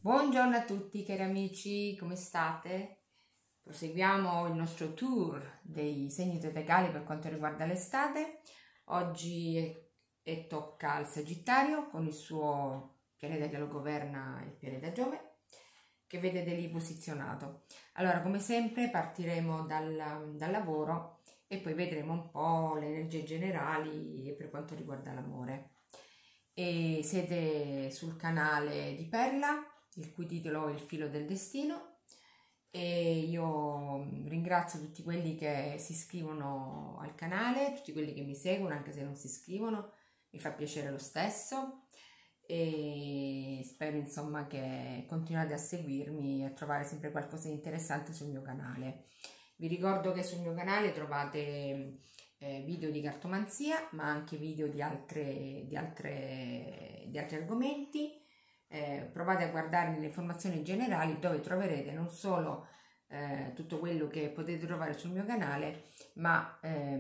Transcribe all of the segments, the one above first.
Buongiorno a tutti cari amici, come state? Proseguiamo il nostro tour dei segni zodiacali per quanto riguarda l'estate. Oggi tocca al Sagittario con il suo pianeta che lo governa, il pianeta Giove, che vedete lì posizionato. Allora, come sempre partiremo dal lavoro e poi vedremo un po' le energie generali per quanto riguarda l'amore. E siete sul canale di Perla, il cui titolo è Il filo del destino, e io ringrazio tutti quelli che si iscrivono al canale, tutti quelli che mi seguono anche se non si iscrivono, mi fa piacere lo stesso e spero insomma che continuate a seguirmi e a trovare sempre qualcosa di interessante sul mio canale. Vi ricordo che sul mio canale trovate video di cartomanzia, ma anche video di altri argomenti. Provate a guardare le informazioni generali, dove troverete non solo tutto quello che potete trovare sul mio canale, ma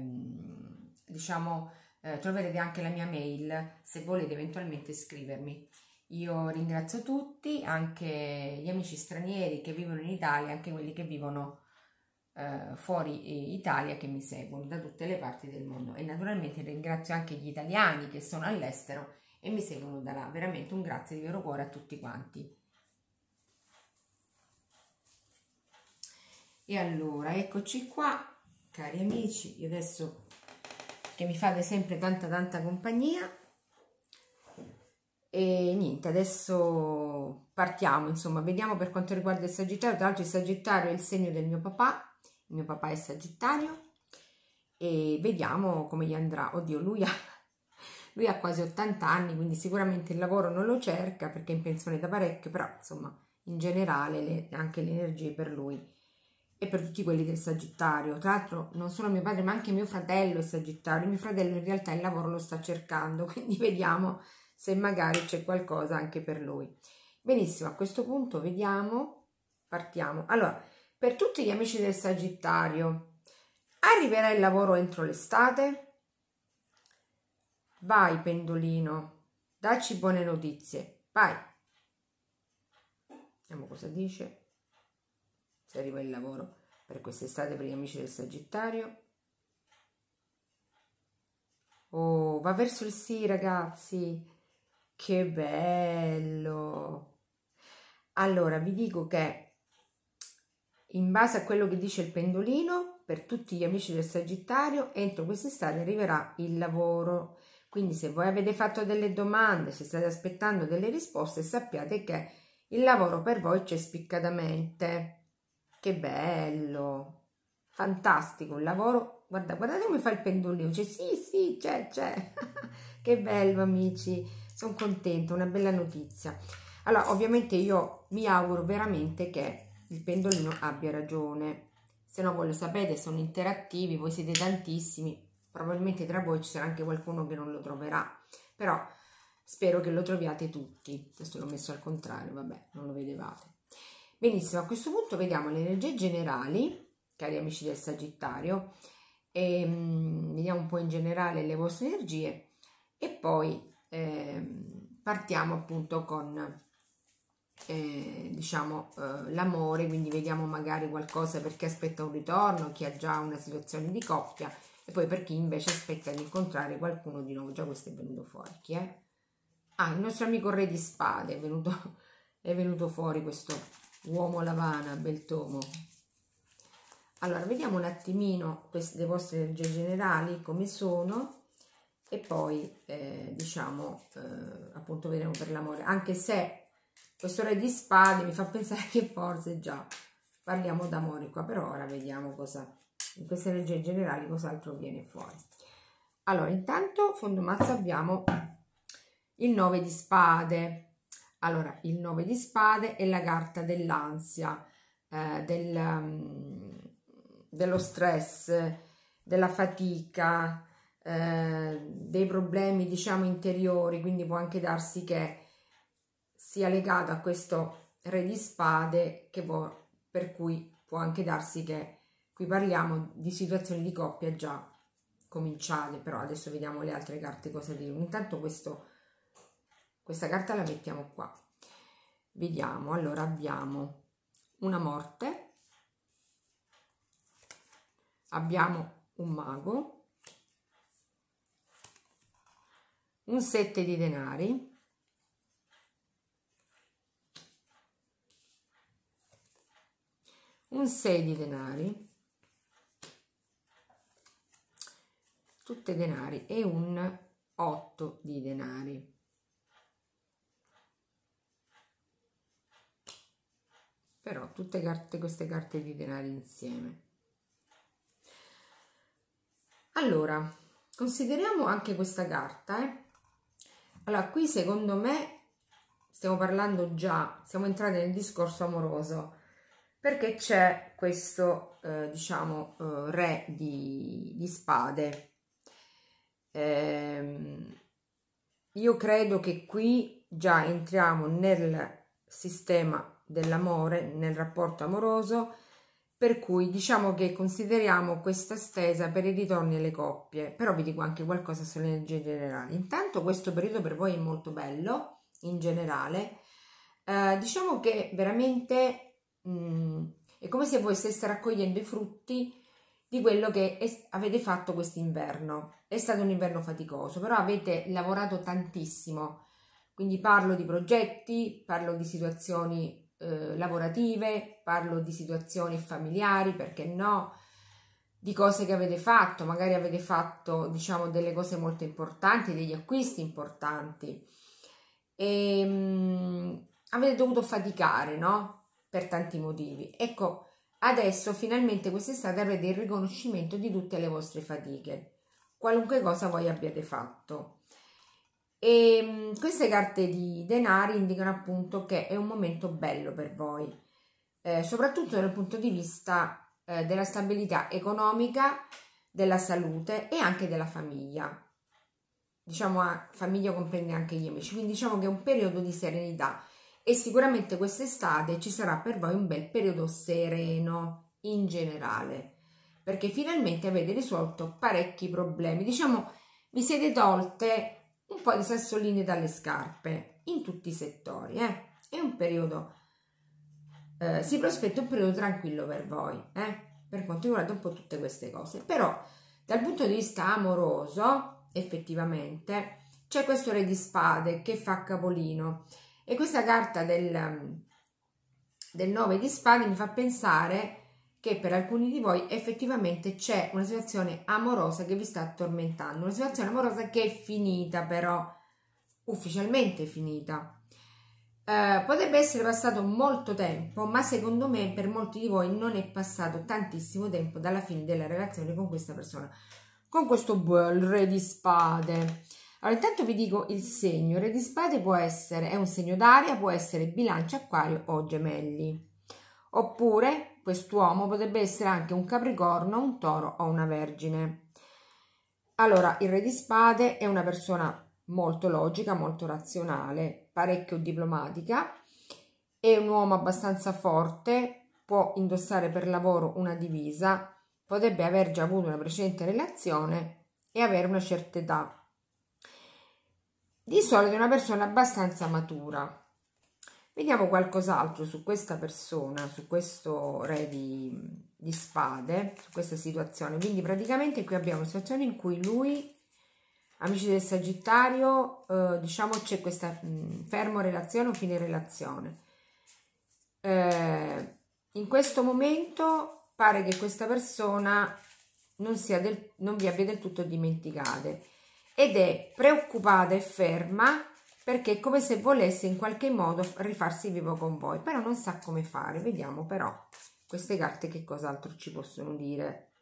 troverete anche la mia mail se volete eventualmente scrivermi. Io ringrazio tutti, anche gli amici stranieri che vivono in Italia, anche quelli che vivono fuori Italia, che mi seguono da tutte le parti del mondo, e naturalmente ringrazio anche gli italiani che sono all'estero e mi seguono da là. Veramente un grazie di vero cuore a tutti quanti. E allora eccoci qua cari amici, io adesso che mi fate sempre tanta compagnia, e niente, adesso partiamo, insomma, vediamo per quanto riguarda il Sagittario. Tra l'altro il Sagittario è il segno del mio papà, il mio papà è Sagittario, e vediamo come gli andrà. Oddio, lui ha quasi 80 anni, quindi sicuramente il lavoro non lo cerca perché è in pensione da parecchio, però insomma in generale anche le energie per lui e per tutti quelli del Sagittario. Tra l'altro non solo mio padre ma anche mio fratello è Sagittario. Mio fratello in realtà il lavoro lo sta cercando, quindi vediamo se magari c'è qualcosa anche per lui. Benissimo, a questo punto vediamo, partiamo. Allora, per tutti gli amici del Sagittario, arriverà il lavoro entro l'estate? Vai pendolino, dacci buone notizie, vai. Vediamo cosa dice, se arriva il lavoro per quest'estate per gli amici del Sagittario. Oh, va verso il sì ragazzi, che bello. Allora vi dico che in base a quello che dice il pendolino, per tutti gli amici del Sagittario entro quest'estate arriverà il lavoro. Quindi se voi avete fatto delle domande, se state aspettando delle risposte, sappiate che il lavoro per voi c'è spiccatamente. Che bello, fantastico il lavoro. Guardate come fa il pendolino, cioè sì, c'è. Che bello amici, sono contenta, una bella notizia. Allora ovviamente io mi auguro veramente che il pendolino abbia ragione, se no voi lo sapete, sono interattivi, voi siete tantissimi, probabilmente tra voi ci sarà anche qualcuno che non lo troverà, però spero che lo troviate tutti. Adesso l'ho messo al contrario, vabbè, non lo vedevate. Benissimo, a questo punto vediamo le energie generali, cari amici del Sagittario, e vediamo un po' in generale le vostre energie e poi partiamo appunto con l'amore, quindi vediamo magari qualcosa per chi aspetta un ritorno, chi ha già una situazione di coppia, e poi per chi invece aspetta di incontrare qualcuno di nuovo. Già questo è venuto fuori. Chi è? Ah, il nostro amico Re di Spade è venuto fuori, questo uomo lavana, bel tomo. Allora vediamo un attimino le vostre energie generali come sono, e poi appunto vedremo per l'amore, anche se questo Re di Spade mi fa pensare che forse già parliamo d'amore qua, però ora vediamo cosa in queste energie generali cos'altro viene fuori. Allora intanto fondo mazzo abbiamo il 9 di spade. Allora il 9 di spade è la carta dell'ansia, dello stress, della fatica, dei problemi diciamo interiori, quindi può anche darsi che sia legato a questo Re di Spade, per cui può anche darsi che qui parliamo di situazioni di coppia già cominciate, però adesso vediamo le altre carte cosa dire. Intanto questa carta la mettiamo qua. Vediamo, allora abbiamo una morte, abbiamo un mago, un 7 di denari, un 6 di denari, tutte denari, e un 8 di denari. Però tutte queste carte di denari insieme. Allora, consideriamo anche questa carta, Allora, qui secondo me stiamo parlando già, siamo entrati nel discorso amoroso, perché c'è questo, diciamo, re di spade. Io credo che qui già entriamo nel sistema dell'amore, nel rapporto amoroso, per cui diciamo che consideriamo questa stesa per i ritorni alle coppie, però vi dico anche qualcosa sulle energie generali. Intanto questo periodo per voi è molto bello, in generale. Diciamo che veramente è come se voi steste raccogliendo i frutti di quello che avete fatto quest'inverno. È stato un inverno faticoso, però avete lavorato tantissimo, quindi parlo di progetti, parlo di situazioni lavorative, parlo di situazioni familiari, perché no, di cose che avete fatto, magari avete fatto, diciamo, delle cose molto importanti, degli acquisti importanti, e avete dovuto faticare, no? Per tanti motivi. Ecco, adesso finalmente quest'estate avrete il riconoscimento di tutte le vostre fatiche, qualunque cosa voi abbiate fatto. E queste carte di denari indicano appunto che è un momento bello per voi, soprattutto dal punto di vista della stabilità economica, della salute e anche della famiglia. Diciamo, famiglia comprende anche gli amici, quindi diciamo che è un periodo di serenità, e sicuramente quest'estate ci sarà per voi un bel periodo sereno in generale, perché finalmente avete risolto parecchi problemi, diciamo vi siete tolte un po' di sassolini dalle scarpe in tutti i settori. È un periodo, si prospetta un periodo tranquillo per voi, per quanto riguarda un po' tutte queste cose. Però dal punto di vista amoroso, effettivamente, c'è questo re di spade che fa capolino, e questa carta del 9 di spade mi fa pensare che per alcuni di voi effettivamente c'è una situazione amorosa che vi sta tormentando, una situazione amorosa che è finita, però ufficialmente finita. Potrebbe essere passato molto tempo, ma secondo me per molti di voi non è passato tantissimo tempo dalla fine della relazione con questa persona, con questo bel re di spade. Allora, intanto vi dico il segno. Re di spade può essere, è un segno d'aria, può essere Bilancia, Acquario o Gemelli. Oppure quest'uomo potrebbe essere anche un Capricorno, un Toro o una Vergine. Allora, il re di spade è una persona molto logica, molto razionale, parecchio diplomatica, è un uomo abbastanza forte, può indossare per lavoro una divisa, potrebbe aver già avuto una precedente relazione e avere una certa età. Di solito è una persona abbastanza matura. Vediamo qualcos'altro su questa persona, su questo re di spade, su questa situazione. Quindi praticamente qui abbiamo una situazione in cui lui, amici del Sagittario, diciamo c'è questa fermo relazione o fine relazione. In questo momento pare che questa persona non vi abbia del tutto dimenticate, ed è preoccupata e ferma, perché è come se volesse in qualche modo rifarsi vivo con voi, però non sa come fare. Vediamo però queste carte che cos'altro ci possono dire.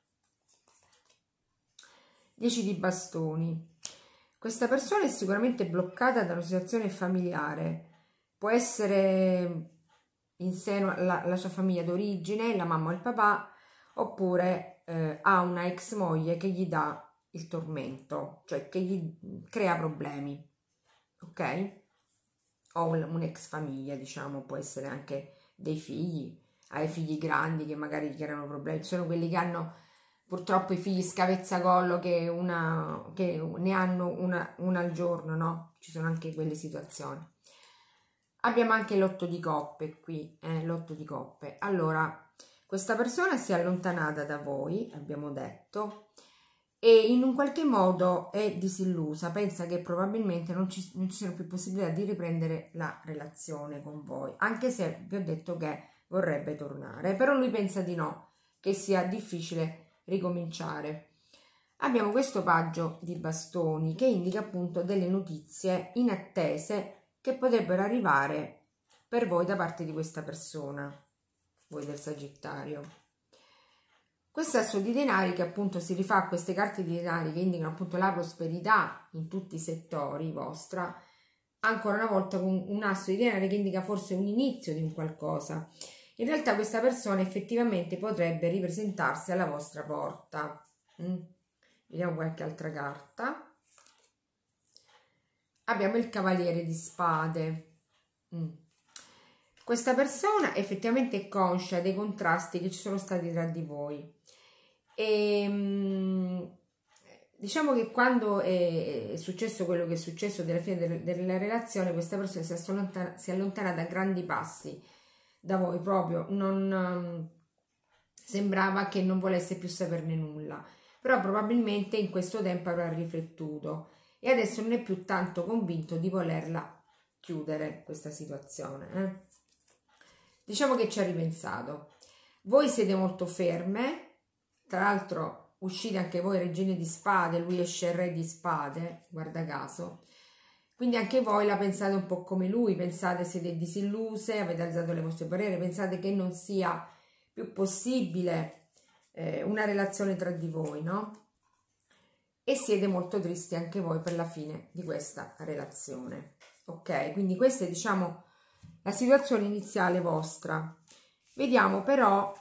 10 di bastoni. Questa persona è sicuramente bloccata da una situazione familiare, può essere in seno alla sua famiglia d'origine, la mamma o il papà, oppure ha una ex moglie che gli dà il tormento, cioè che gli crea problemi, ok? O un'ex famiglia, diciamo, può essere anche dei figli, hai figli grandi che magari gli creano problemi, sono quelli che hanno purtroppo i figli scavezzacollo che ne hanno una al giorno, no? Ci sono anche quelle situazioni. Abbiamo anche l'otto di coppe qui, l'otto di coppe. Allora, questa persona si è allontanata da voi, abbiamo detto, e in un qualche modo è disillusa, pensa che probabilmente non ci siano più possibilità di riprendere la relazione con voi, anche se vi ho detto che vorrebbe tornare, però lui pensa di no, che sia difficile ricominciare. Abbiamo questo paggio di bastoni che indica appunto delle notizie inattese che potrebbero arrivare per voi da parte di questa persona, voi del Sagittario. Questo asso di denari che appunto si rifà a queste carte di denari che indicano appunto la prosperità in tutti i settori vostra, ancora una volta con un asso di denari che indica forse un inizio di un qualcosa. In realtà questa persona effettivamente potrebbe ripresentarsi alla vostra porta. Vediamo qualche altra carta. Abbiamo il Cavaliere di Spade. Questa persona effettivamente è conscia dei contrasti che ci sono stati tra di voi. E diciamo che quando è successo quello che è successo della fine della relazione, questa persona si allontana da grandi passi da voi, proprio non sembrava che non volesse più saperne nulla, però probabilmente in questo tempo avrà riflettuto e adesso non è più tanto convinto di volerla chiudere questa situazione. Diciamo che ci ha ripensato. Voi siete molto ferme, tra l'altro uscite anche voi regine di spade, lui esce re di spade, guarda caso, quindi anche voi la pensate un po' come lui, pensate siete disilluse, avete alzato le vostre barriere, pensate che non sia più possibile una relazione tra di voi, no? E siete molto tristi anche voi per la fine di questa relazione, ok? Quindi questa è, diciamo, la situazione iniziale vostra. Vediamo però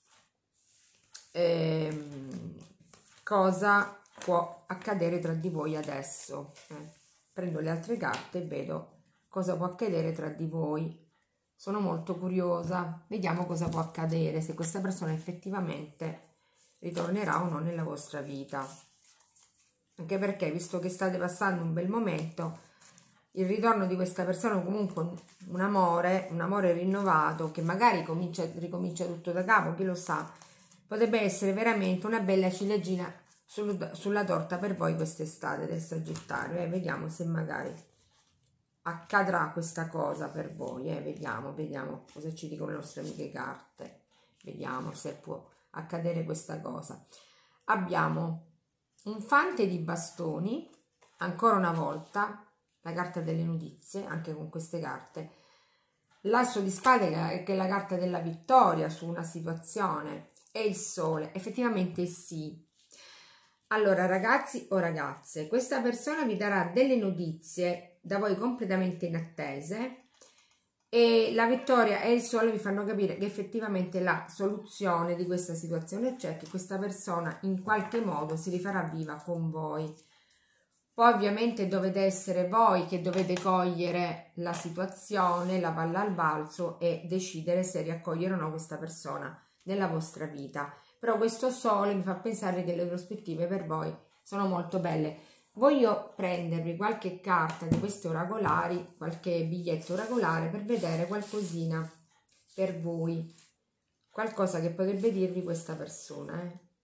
cosa può accadere tra di voi adesso. Prendo le altre carte e vedo cosa può accadere tra di voi. Sono molto curiosa. Vediamo cosa può accadere, se questa persona effettivamente ritornerà o no nella vostra vita. Anche perché, visto che state passando un bel momento, il ritorno di questa persona, comunque un amore rinnovato, che magari ricomincia tutto da capo, chi lo sa, potrebbe essere veramente una bella ciliegina sulla torta per voi quest'estate del Sagittario. Vediamo se magari accadrà questa cosa per voi. Vediamo cosa ci dicono le nostre amiche carte. Vediamo se può accadere questa cosa. Abbiamo un fante di bastoni, ancora una volta, la carta delle notizie, anche con queste carte. L'asso di spade, che è la carta della vittoria su una situazione, e il sole. Effettivamente sì. Allora, ragazzi o ragazze, questa persona vi darà delle notizie da voi completamente inattese, e la vittoria e il sole vi fanno capire che effettivamente la soluzione di questa situazione c'è, che questa persona in qualche modo si rifarà viva con voi. Poi ovviamente dovete essere voi che dovete cogliere la situazione, la palla al balzo, e decidere se riaccogliere o no questa persona nella vostra vita. Però questo sole mi fa pensare che le prospettive per voi sono molto belle. Voglio prendervi qualche carta di queste oracolari, qualche biglietto oracolare, per vedere qualcosina per voi, qualcosa che potrebbe dirvi questa persona.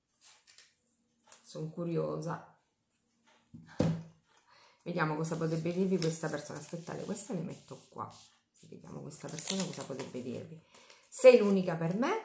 Sono curiosa. Vediamo cosa potrebbe dirvi questa persona. Aspettate, questa le metto qua. Vediamo questa persona cosa potrebbe dirvi. Sei l'unica per me.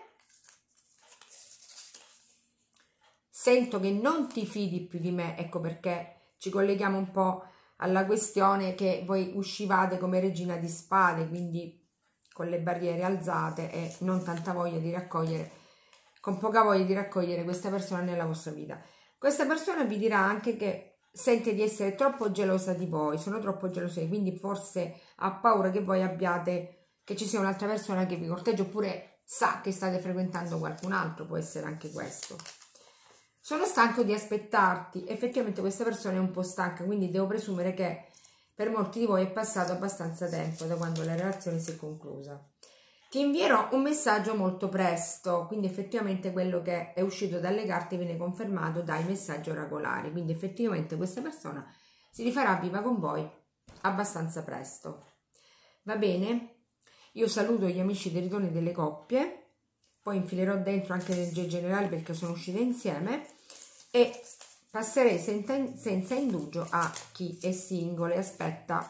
Sento che non ti fidi più di me, ecco perché ci colleghiamo un po' alla questione che voi uscivate come regina di spade, quindi con le barriere alzate e non tanta voglia di raccogliere, con poca voglia di raccogliere questa persona nella vostra vita. Questa persona vi dirà anche che sente di essere troppo gelosa di voi, sono troppo gelosa, quindi forse ha paura che voi abbiate, che ci sia un'altra persona che vi corteggia, oppure sa che state frequentando qualcun altro, può essere anche questo. Sono stanco di aspettarti. Effettivamente questa persona è un po' stanca, quindi devo presumere che per molti di voi è passato abbastanza tempo da quando la relazione si è conclusa. Ti invierò un messaggio molto presto, quindi effettivamente quello che è uscito dalle carte viene confermato dai messaggi oracolari, quindi effettivamente questa persona si rifarà viva con voi abbastanza presto. Va bene? Io saluto gli amici dei ritorni delle coppie, poi infilerò dentro anche l'energia generale perché sono uscite insieme e passerei senza indugio a chi è single e aspetta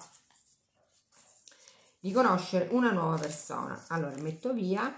di conoscere una nuova persona. Allora metto via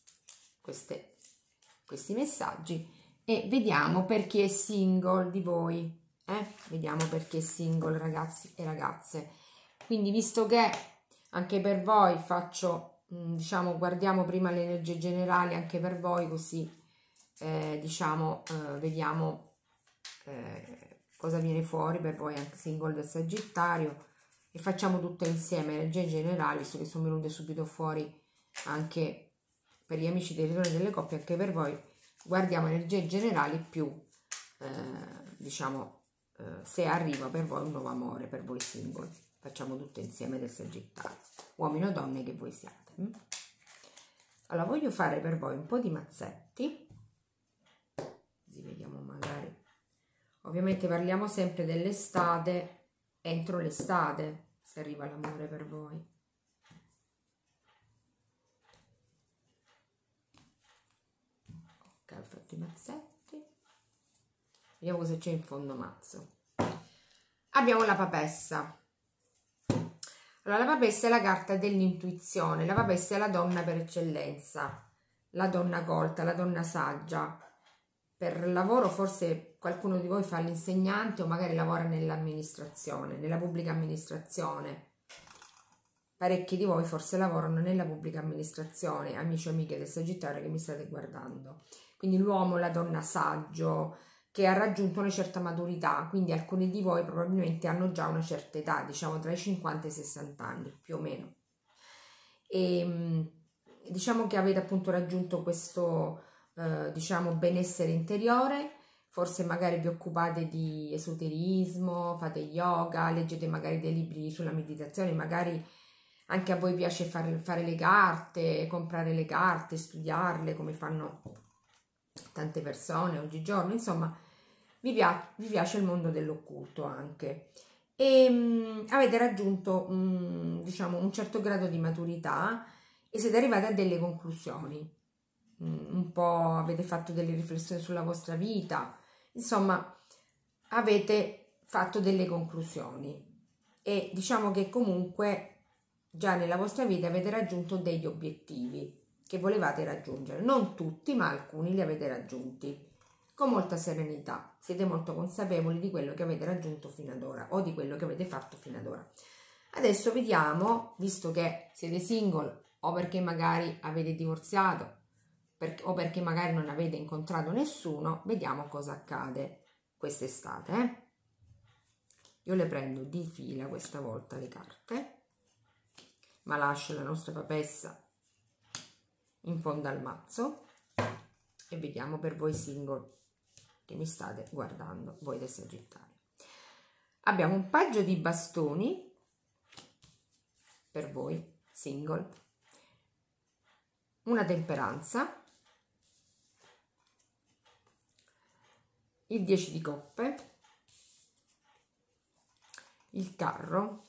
questi messaggi e vediamo per chi è single di voi. Vediamo per chi è single, ragazzi e ragazze. Quindi, visto che anche per voi faccio, diciamo, guardiamo prima le energie generali anche per voi, così diciamo vediamo cosa viene fuori per voi anche single del Sagittario, e facciamo tutto insieme energie generali, visto che sono venute subito fuori anche per gli amici dei ritorni delle coppie, anche per voi guardiamo energie generali più diciamo se arriva per voi un nuovo amore, per voi single. Facciamo tutto insieme del Sagittario, uomini o donne che voi siate. Allora voglio fare per voi un po' di mazzetti, così vediamo magari. Ovviamente parliamo sempre dell'estate, entro l'estate, se arriva l'amore per voi. Ok, ho fatto i mazzetti. Vediamo cosa c'è in fondo mazzo. Abbiamo la papessa. Allora, la papessa è la carta dell'intuizione, la papessa è la donna per eccellenza, la donna colta, la donna saggia. Per lavoro forse qualcuno di voi fa l'insegnante o magari lavora nell'amministrazione, nella pubblica amministrazione. Parecchi di voi forse lavorano nella pubblica amministrazione, amici e amiche del Sagittario che mi state guardando. Quindi l'uomo, la donna saggio, che ha raggiunto una certa maturità, quindi alcuni di voi probabilmente hanno già una certa età, diciamo tra i 50 e i 60 anni, più o meno. E diciamo che avete appunto raggiunto questo, diciamo, benessere interiore, forse magari vi occupate di esoterismo, fate yoga, leggete magari dei libri sulla meditazione, magari anche a voi piace fare le carte, comprare le carte, studiarle come fanno tante persone oggigiorno, insomma vi piace il mondo dell'occulto anche, e avete raggiunto diciamo un certo grado di maturità e siete arrivati a delle conclusioni, un po' avete fatto delle riflessioni sulla vostra vita, insomma avete fatto delle conclusioni e diciamo che comunque già nella vostra vita avete raggiunto degli obiettivi che volevate raggiungere, non tutti ma alcuni li avete raggiunti con molta serenità, siete molto consapevoli di quello che avete raggiunto fino ad ora o di quello che avete fatto fino ad ora. Adesso vediamo, visto che siete single o perché magari avete divorziato o perché magari non avete incontrato nessuno, vediamo cosa accade quest'estate. Io le prendo di fila questa volta le carte, ma lascio la nostra papessa in fondo al mazzo e vediamo per voi single che mi state guardando, voi del Sagittario. Abbiamo un paggio di bastoni per voi single, una temperanza, il 10 di coppe, il carro,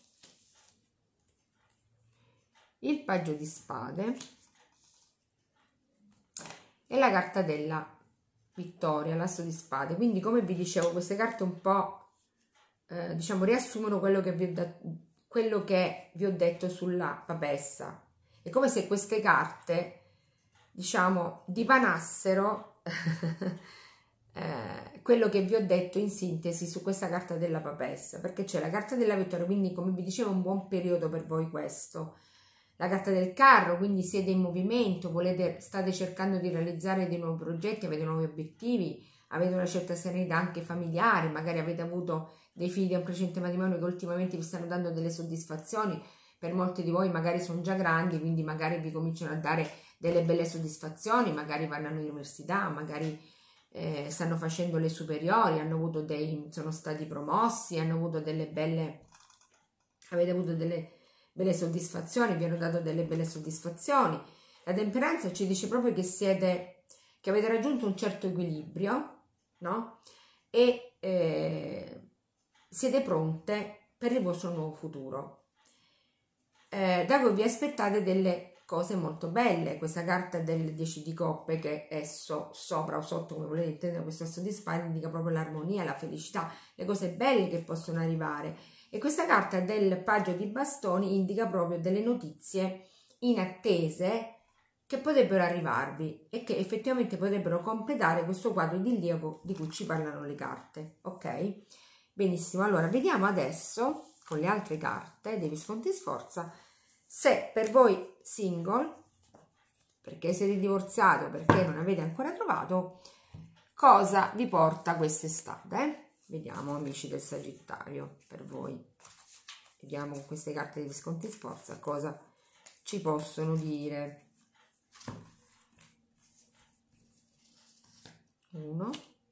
il paggio di spade e la carta della vittoria, l'asso di spade. Quindi, come vi dicevo, queste carte un po' diciamo riassumono quello che vi ho detto sulla papessa. È come se queste carte, diciamo, dipanassero quello che vi ho detto in sintesi su questa carta della papessa, perché c'è la carta della vittoria, quindi come vi dicevo un buon periodo per voi questo. La carta del carro, quindi siete in movimento, state cercando di realizzare dei nuovi progetti, avete nuovi obiettivi, avete una certa serenità anche familiare, magari avete avuto dei figli da un precedente matrimonio che ultimamente vi stanno dando delle soddisfazioni, per molti di voi magari sono già grandi, quindi magari vi cominciano a dare delle belle soddisfazioni, magari vanno all'università, magari stanno facendo le superiori, sono stati promossi, avete avuto delle belle soddisfazioni, vi hanno dato delle belle soddisfazioni. La temperanza ci dice proprio che avete raggiunto un certo equilibrio, no? E siete pronte per il vostro nuovo futuro. da cui vi aspettate delle cose molto belle. Questa carta del 10 di coppe, che è sopra o sotto, come volete intendere, questo asso di spade indica proprio l'armonia, la felicità, le cose belle che possono arrivare. E questa carta del paggio di bastoni indica proprio delle notizie inattese che potrebbero arrivarvi e che effettivamente potrebbero completare questo quadro idilliaco di cui ci parlano le carte. Ok? Benissimo, allora vediamo adesso con le altre carte dei Visconti Sforza se per voi single, perché siete divorziati o perché non avete ancora trovato, cosa vi porta quest'estate. Vediamo, amici del Sagittario, per voi. Vediamo con queste carte di Visconti Sforza cosa ci possono dire. 1.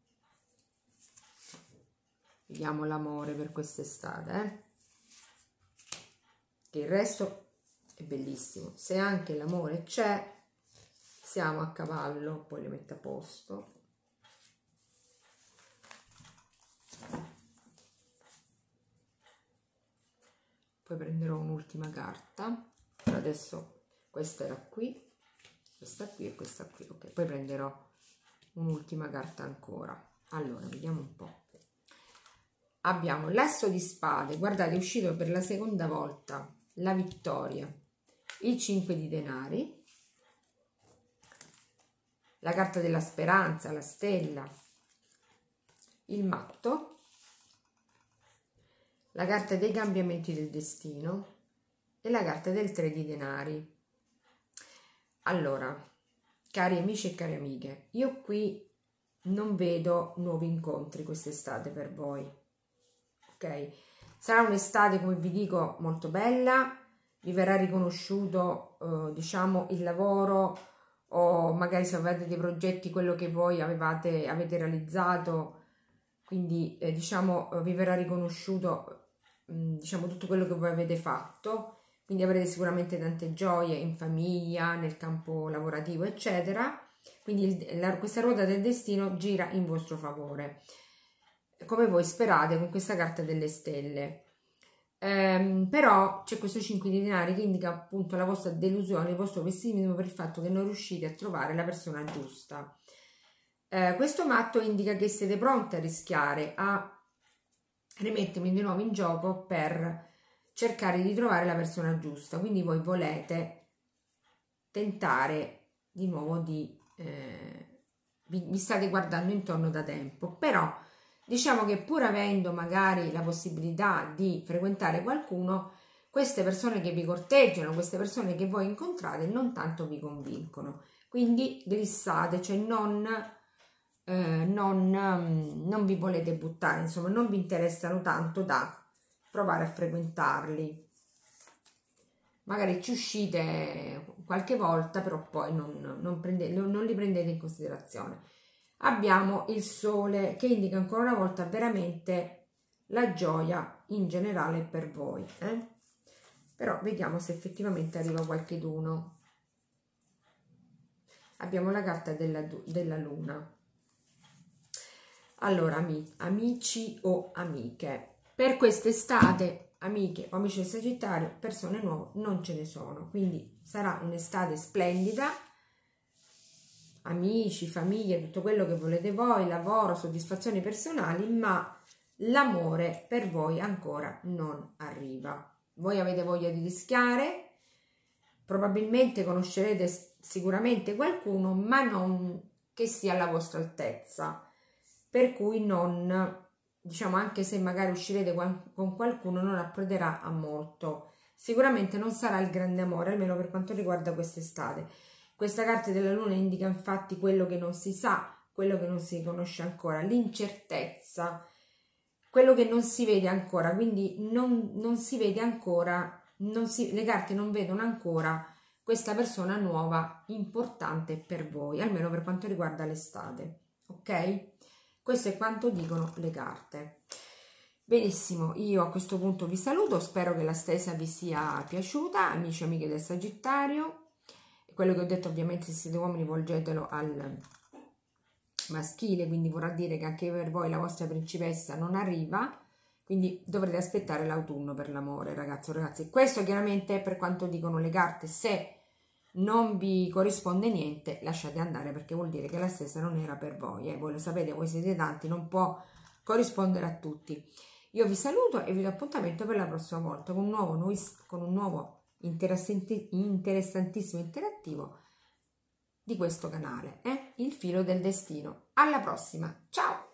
Vediamo l'amore per quest'estate, che il resto è bellissimo. Se anche l'amore c'è, siamo a cavallo. Poi le metto a posto. Poi prenderò un'ultima carta. Per adesso questa era qui, questa qui e questa qui. Ok, poi prenderò un'ultima carta ancora. Allora, vediamo un po'. Abbiamo l'asso di spade, guardate, è uscito per la seconda volta la vittoria, il 5 di denari, la carta della speranza, la stella, il matto, la carta dei cambiamenti del destino e la carta del 3 di denari. Allora, cari amici e cari amiche, io qui non vedo nuovi incontri quest'estate per voi, ok? Sarà un'estate, come vi dico, molto bella, vi verrà riconosciuto, diciamo, il lavoro, o magari se avete dei progetti, quello che voi avete realizzato, quindi diciamo vi verrà riconosciuto diciamo tutto quello che voi avete fatto, quindi avrete sicuramente tante gioie in famiglia, nel campo lavorativo, eccetera. Quindi questa ruota del destino gira in vostro favore, come voi sperate con questa carta delle stelle. Però c'è questo 5 di denari che indica appunto la vostra delusione, il vostro pessimismo per il fatto che non riuscite a trovare la persona giusta. Questo matto indica che siete pronti a rischiare, a rimettermi di nuovo in gioco per cercare di trovare la persona giusta, quindi voi volete tentare di nuovo di vi state guardando intorno da tempo, però diciamo che pur avendo magari la possibilità di frequentare qualcuno, queste persone che vi corteggiano, queste persone che voi incontrate non tanto vi convincono, quindi glissate, cioè non vi volete buttare, insomma non vi interessano tanto da provare a frequentarli. Magari ci uscite qualche volta, però poi non li prendete in considerazione. Abbiamo il sole che indica ancora una volta veramente la gioia in generale per voi. Però vediamo se effettivamente arriva qualcheduno. Abbiamo la carta della luna. Allora, amici o amiche, per quest'estate, amiche o amici del Sagittario, persone nuove non ce ne sono, quindi sarà un'estate splendida, amici, famiglia, tutto quello che volete voi, lavoro, soddisfazioni personali, ma l'amore per voi ancora non arriva. Voi avete voglia di rischiare, probabilmente conoscerete sicuramente qualcuno, ma non che sia alla vostra altezza, per cui non, diciamo, anche se magari uscirete con qualcuno, non approderà a molto. Sicuramente non sarà il grande amore, almeno per quanto riguarda quest'estate. Questa carta della luna indica infatti quello che non si sa, quello che non si conosce ancora, l'incertezza, quello che non si vede ancora, quindi non si vede ancora, le carte non vedono ancora questa persona nuova importante per voi, almeno per quanto riguarda l'estate, ok? Questo è quanto dicono le carte. Benissimo, io a questo punto vi saluto, spero che la stesa vi sia piaciuta, amici e amiche del Sagittario. Quello che ho detto, ovviamente, se siete uomini volgetelo al maschile, quindi vorrà dire che anche per voi la vostra principessa non arriva, quindi dovrete aspettare l'autunno per l'amore, ragazzi o ragazzi. Questo chiaramente per quanto dicono le carte. Se non vi corrisponde niente, lasciate andare, perché vuol dire che la stessa non era per voi. Voi lo sapete, voi siete tanti, non può corrispondere a tutti. Io vi saluto e vi do appuntamento per la prossima volta con un nuovo interessantissimo interattivo di questo canale, il filo del destino. Alla prossima, ciao!